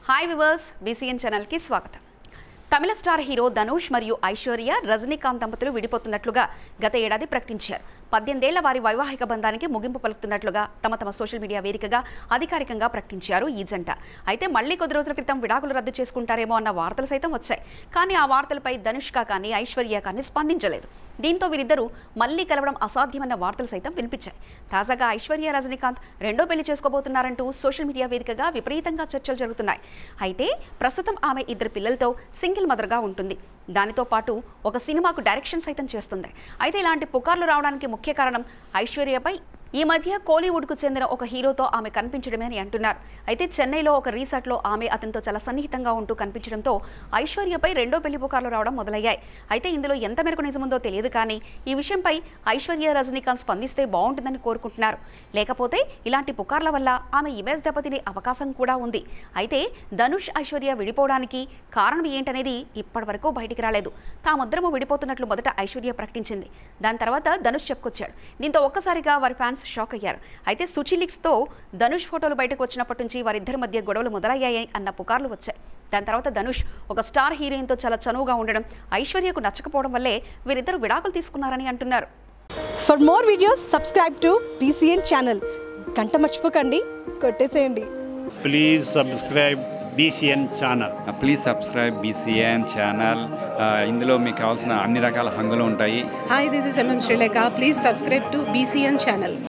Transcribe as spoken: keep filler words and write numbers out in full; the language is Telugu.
హాయ్ వివర్స్, బీసీఎన్ ఛానల్కి స్వాగతం. తమిళ స్టార్ హీరో ధనుష్ మరియు ఐశ్వర్య రజనీకాంత్ దంపతులు విడిపోతున్నట్లుగా గత ఏడాది ప్రకటించారు. పద్దెనిమిదేళ్ల వారి వైవాహిక బంధానికి ముగింపు పలుకుతున్నట్లుగా తమ తమ సోషల్ మీడియా వేదికగా అధికారికంగా ప్రకటించారు ఈ జంట. అయితే మళ్లీ కొద్ది రోజుల క్రితం విడాకులు రద్దు చేసుకుంటారేమో అన్న వార్తలు సైతం వచ్చాయి. కానీ ఆ వార్తలపై ధనుష్క కానీ ఐశ్వర్య కానీ స్పందించలేదు. దీంతో వీరిద్దరూ మళ్లీ కలవడం అసాధ్యమన్న వార్తలు సైతం వినిపించాయి. తాజాగా ఐశ్వర్య రజనీకాంత్ రెండో పెళ్లి చేసుకోబోతున్నారంటూ సోషల్ మీడియా వేదికగా విపరీతంగా చర్చలు జరుగుతున్నాయి. అయితే ప్రస్తుతం ఆమె ఇద్దరు పిల్లలతో సింగిల్ మదర్గా ఉంటుంది. దానితో పాటు ఒక సినిమాకు డైరెక్షన్ సైతం చేస్తుంది. అయితే ఇలాంటి పుకార్లు రావడానికి ముఖ్య కారణం ఐశ్వర్యపై ఈ మధ్య కోలీవుడ్కు చెందిన ఒక హీరోతో ఆమె కనిపించడమే అని అంటున్నారు. అయితే చెన్నైలో ఒక రిసార్ట్లో ఆమె అతనితో చాలా సన్నిహితంగా ఉంటూ కనిపించడంతో ఐశ్వర్యపై రెండో పెళ్లి పుకార్లు రావడం మొదలయ్యాయి. అయితే ఇందులో ఎంత మేరకు నిజముందో తెలియదు, కానీ ఈ విషయంపై ఐశ్వర్య రజనీకాంత్ స్పందిస్తే బాగుంటుందని కోరుకుంటున్నారు. లేకపోతే ఇలాంటి పుకార్ల వల్ల ఆమె ఇమేజ్ దెబ్బతినే అవకాశం కూడా ఉంది. అయితే ధనుష్ ఐశ్వర్య విడిపోవడానికి కారణం ఏంటనేది ఇప్పటి వరకు బయటికి రాలేదు. తాముద్దరము విడిపోతున్నట్లు మొదట ఐశ్వర్య ప్రకటించింది. దాని తర్వాత ధనుష్ చెప్పుకొచ్చాడు. దీంతో ఒక్కసారిగా వారి ఫ్యాన్స్ షాక్ అయ్యారు. అయితే సుచిలిక్స్ తో ధనుష్ ఫోటోలు బయటకు వచ్చినప్పటి నుంచి వారిద్దరి మధ్య గొడవలు మొదలయ్యాయి అన్న పుకార్లు వచ్చాయి. దాని తర్వాత ధనుష్ ఒక స్టార్ హీరోయిన్ తో చాలా చనువుగా ఉండడం ఐశ్వర్యకు నచ్చకపోవడం వల్లే వీరిద్దరు విడాకులు తీసుకున్నారని అంటున్నారు. For more videos subscribe to BCN channel. గంట మర్చిపోకండి, కొట్టేసేయండి. Please subscribe BCN channel. Please subscribe BCN channel. ఇందులో మీకు కావాల్సిన అన్ని రకాల హంగులు ఉంటాయి. Hi, this is MM Sreelekha. Please subscribe to BCN channel.